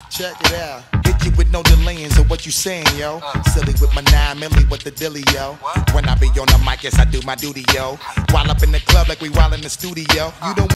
Check it out. Hit you with no delaying, so what you saying, yo? Silly with my 9 milli with the dilly, yo. When I be on the mic, yes, I do my duty, yo. While up in the club like we while in the studio. You don't